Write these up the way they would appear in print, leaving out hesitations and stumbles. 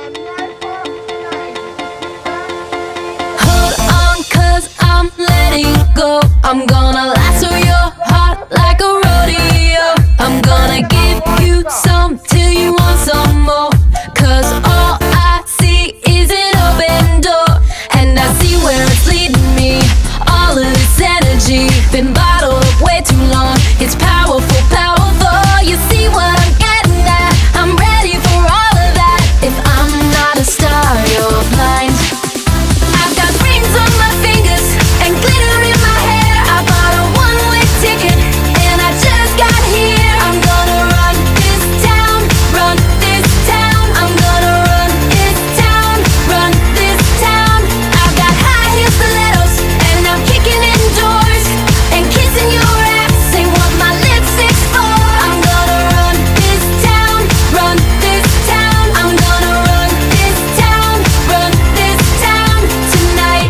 Hold on, 'cause I'm letting go. I'm gonna lasso your heart like a rodeo. I'm gonna give you some till you want some more. 'Cause all I see is an open door, and I see where it's leading me. All of this energy been bottled up way too long. It's powerful, powerful. You see what I'm getting at? I'm ready for all of that. If I'm not a star, you're blind. I've got rings on my fingers and glitter in my hair. I bought a one-way ticket and I just got here. I'm gonna run this town, run this town. I'm gonna run this town, run this town. I've got high heel stilettos and I'm kicking in doors and kissing your ass ain't what my lipstick's for. I'm gonna run this town, run this town. I'm gonna run this town, run this town tonight.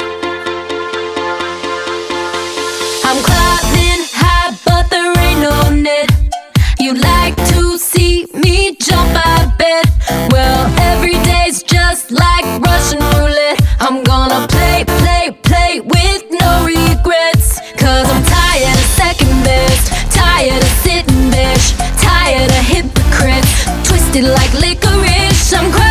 I'm climbing high, but there ain't no net. You like to see me jump, I bet. Well, every day's just like Russian roulette. I'm gonna play, play, play with no regrets. 'Cause I'm tired of second best, tired of sitting bitch, tired of hypocrites, twisted like licorice. I'm crazy.